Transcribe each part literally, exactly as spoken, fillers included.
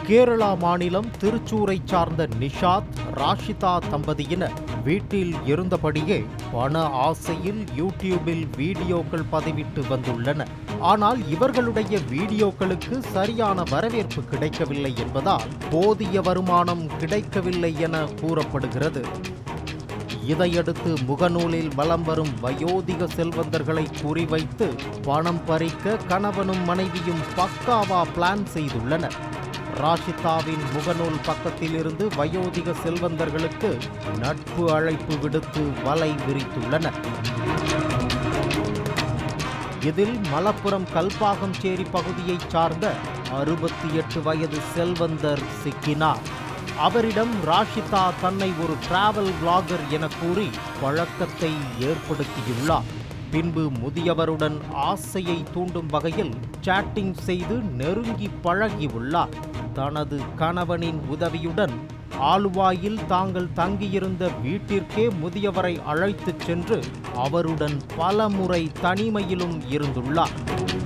கேரளா மாநிலம் திருச்சூரை சார்ந்த நிஷாத், ராஷிதா தம்பதியினர் வீட்டில் இருந்தபடியே பண ஆசையில் யூடியூபில் வீடியோக்கள் பதிவிட்டு வந்துள்ளனர். ஆனால் இவர்களுடைய வீடியோக்களுக்கு சரியான வரவேற்பு கிடைக்கவில்லை என்பதால் போதிய வருமானம் கிடைக்கவில்லை என கூறப்படுகிறது. இதையடுத்து முகநூலில் வலம் வரும் வயோதிக செல்வந்தர்களை குறிவைத்து பணம் பறிக்க கணவனும் மனைவியும் பக்காவா பிளான் செய்துள்ளனர். ராஷிதாவின் முகநூல் பக்கத்திலிருந்து வயோதிக செல்வந்தர்களுக்கு நட்பு அழைப்பு விடுத்து வலை விரித்துள்ளனர். இதில் மலப்புரம் கல்பாகம்சேரி பகுதியைச் சார்ந்த அறுபத்தி எட்டு வயது செல்வந்தர் சிக்கினார். அவரிடம் ராஷிதா தன்னை ஒரு டிராவல் பிளாகர் என கூறி பழக்கத்தை ஏற்படுத்தியுள்ளார். பின்பு முதியவருடன் ஆசையை தூண்டும் வகையில் சாட்டிங் செய்து நெருங்கி பழகியுள்ளார். தனது கணவனின் உதவியுடன் ஆலுவாயில் தாங்கள் தங்கியிருந்த வீட்டிற்கே முதியவரை அழைத்துச் சென்று அவருடன் பல முறை தனிமையிலும் இருந்துள்ளார்.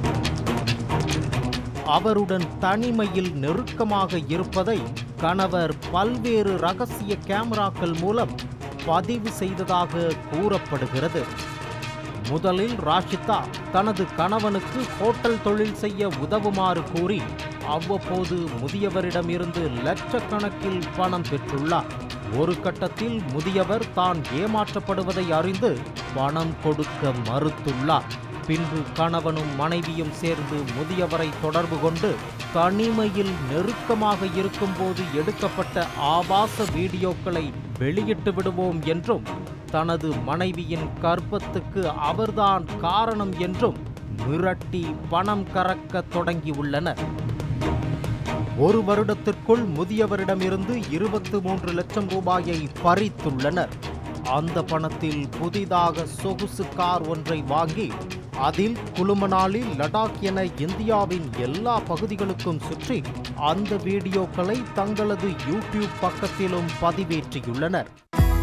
அவருடன் தனிமையில் நெருக்கமாக இருப்பதை கணவர் பல்வேறு ரகசிய கேமராக்கள் மூலம் பதிவு செய்ததாக கூறப்படுகிறது. முதலில் ராஷிதா தனது கணவனுக்கு ஹோட்டல் தொழில் செய்ய உதவுமாறு கூறி அவ்வப்போது முதியவரிடமிருந்து லட்சக்கணக்கில் பணம் பெற்றுள்ளார். ஒரு கட்டத்தில் முதியவர் தான் ஏமாற்றப்படுவதை அறிந்து பணம் கொடுக்க மறுத்துள்ளார். பின்பு கணவனும் மனைவியும் சேர்ந்து முதியவரை தொடர்பு கொண்டு தனிமையில் நெருக்கமாக இருக்கும்போது எடுக்கப்பட்ட ஆபாச வீடியோக்களை வெளியிட்டு விடுவோம் என்றும் தனது மனைவியின் கர்ப்பத்துக்கு அவர்தான் காரணம் என்றும் மிரட்டி பணம் கறக்க தொடங்கியுள்ளனர். ஒரு வருடத்திற்குள் முதியவரிடமிருந்து இருபத்தி மூன்று லட்சம் ரூபாயை பறித்துள்ளனர். அந்த பணத்தில் புதிதாக சொகுசு கார் ஒன்றை வாங்கி அதில் குலுமனாலி, லடாக் என இந்தியாவின் எல்லா பகுதிகளுக்கும் சுற்றி அந்த வீடியோக்களை தங்களது யூடியூப் பக்கத்திலும் பதிவேற்றியுள்ளனர்.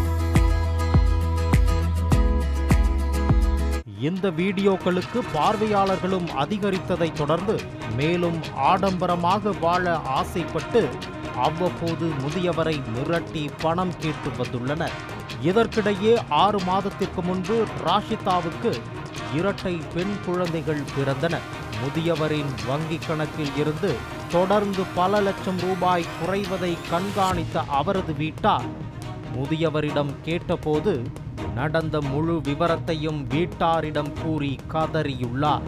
இந்த வீடியோக்களுக்கு பார்வையாளர்களும் அதிகரித்ததை தொடர்ந்து மேலும் ஆடம்பரமாக வாழ ஆசைப்பட்டு அவ்வப்போது முதியவரை மிரட்டி பணம் கேட்டு வந்துள்ளனர். இதற்கிடையே ஆறு மாதத்திற்கு முன்பு ராஷிதாவுக்கு இரட்டை பெண் குழந்தைகள் பிறந்தன. முதியவரின் வங்கி கணக்கில் இருந்து தொடர்ந்து பல லட்சம் ரூபாய் குறைவதை கண்காணித்த அவரது வீட்டார் முதியவரிடம் கேட்டபோது நடந்த முழு விவரத்தையும் வீட்டாரிடம் கூறி கதறியுள்ளார்.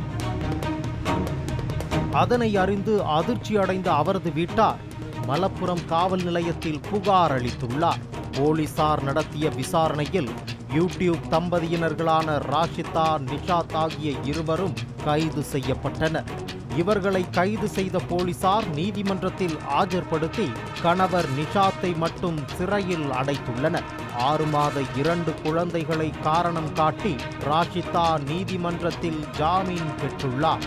அதனை அறிந்து அதிர்ச்சி அடைந்த அவரது வீட்டார் மலப்புரம் காவல் நிலையத்தில் புகார் அளித்துள்ளார். போலீசார் நடத்திய விசாரணையில் யூடியூப் தம்பதியினர்களான ராஷிதா, நிஷாத் ஆகிய இருவரும் கைது செய்யப்பட்டனர். இவர்களை கைது செய்த போலீசார் நீதிமன்றத்தில் ஆஜர்படுத்தி கணவர் நிஷாத்தை மட்டும் சிறையில் அடைத்துள்ளனர். ஆறு மாத இரண்டு குழந்தைகளை காரணம் காட்டி ராஷிதா நீதிமன்றத்தில் ஜாமீன் பெற்றுள்ளார்.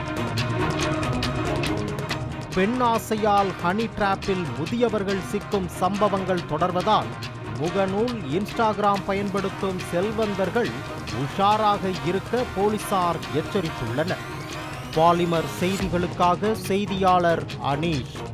பெண் ஆசையால் ஹனி டிராப்பில் முதியவர்கள் சிக்கும் சம்பவங்கள் தொடர்வதால் முகநூல், இன்ஸ்டாகிராம் பயன்படுத்தும் செல்வந்தர்கள் உஷாராக இருக்க போலீசார் எச்சரித்துள்ளனர். பாலிமர் செய்திகளுக்காக செய்தியாளர் அனீஷ்.